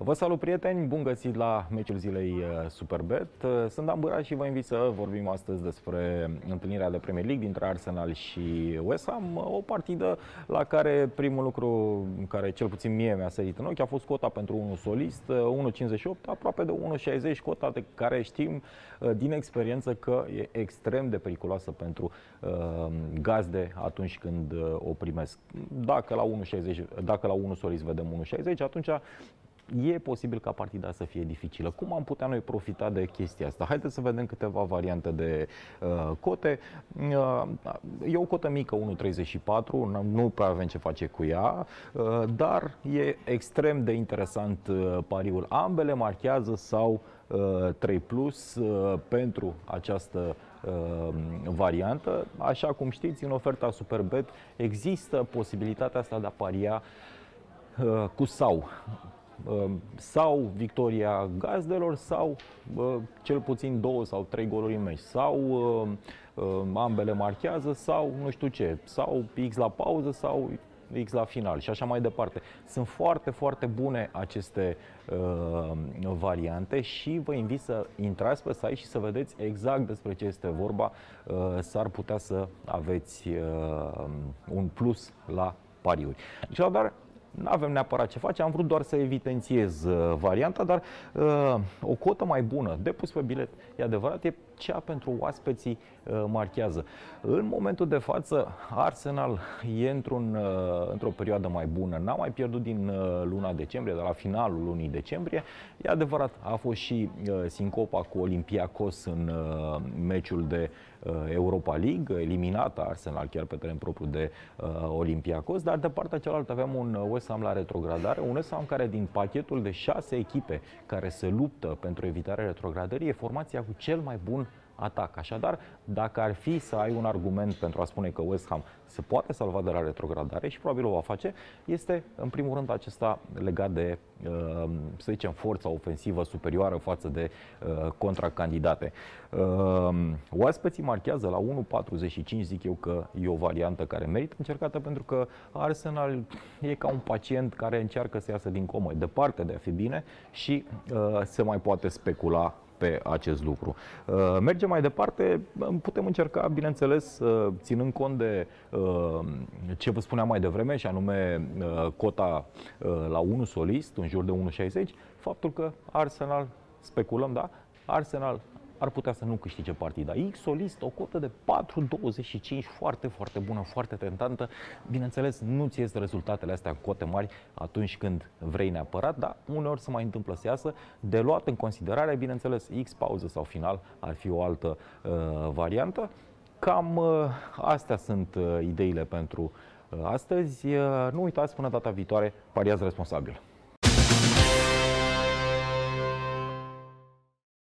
Vă salut, prieteni! Bun găsit la meciul zilei Superbet. Sunt Dan Bâra și vă invit să vorbim astăzi despre întâlnirea de Premier League dintre Arsenal și West Ham. O partidă la care primul lucru care cel puțin mie mi-a sărit în ochi a fost cota pentru unul solist, 1,58, aproape de 1,60, cota de care știm din experiență că e extrem de periculoasă pentru gazde atunci când o primesc. Dacă la 1,60, dacă la 1 solist vedem 1,60, atunci e posibil ca partida să fie dificilă. Cum am putea noi profita de chestia asta? Haideți să vedem câteva variante de cote. E o cotă mică, 1,34, nu prea avem ce face cu ea, dar e extrem de interesant pariul. Ambele marchează sau 3 plus pentru această variantă. Așa cum știți, în oferta Superbet există posibilitatea asta de a paria cu sau victoria gazdelor sau cel puțin 2 sau 3 goluri în meci, sau ambele marchează sau nu știu ce, sau X la pauză sau X la final și așa mai departe. Sunt foarte, foarte bune aceste variante și vă invit să intrați pe site și să vedeți exact despre ce este vorba. S-ar putea să aveți un plus la pariuri. Așadar, nu avem neapărat ce face, am vrut doar să evidențiez varianta, dar o cotă mai bună de pus pe bilet, e adevărat, e cea pentru oaspeții marchează. În momentul de față, Arsenal e într-o perioadă mai bună. N-a mai pierdut din luna decembrie, de la finalul lunii decembrie. E adevărat, a fost și sincopa cu Olympiacos în meciul de Europa League, eliminată Arsenal chiar pe teren propriu de Olympiacos, dar de partea cealaltă aveam un West Ham la retrogradare, un West Ham care din pachetul de 6 echipe care se luptă pentru evitarea retrogradării e formația cu cel mai bun atac. Așadar, dacă ar fi să ai un argument pentru a spune că West Ham se poate salva de la retrogradare și probabil o va face, este în primul rând acesta legat de, să zicem, forța ofensivă superioară față de contracandidate. Oaspeții marchează la 1,45, zic eu că e o variantă care merită încercată, pentru că Arsenal e ca un pacient care încearcă să iasă din comă, departe de a fi bine și se mai poate specula pe acest lucru. Mergem mai departe, putem încerca, bineînțeles, ținând cont de ce vă spuneam mai devreme, și anume cota la 1 solist, în jur de 1,60, faptul că Arsenal, speculăm, da? Arsenal ar putea să nu câștige partida. X solist, o cotă de 4,25, foarte, foarte bună, foarte tentantă. Bineînțeles, nu ți ies rezultatele astea în cote mari atunci când vrei neapărat, dar uneori se mai întâmplă să iasă. De luat în considerare, bineînțeles, X pauză sau final ar fi o altă variantă. Cam astea sunt ideile pentru astăzi. Nu uitați, până data viitoare, pariați responsabil.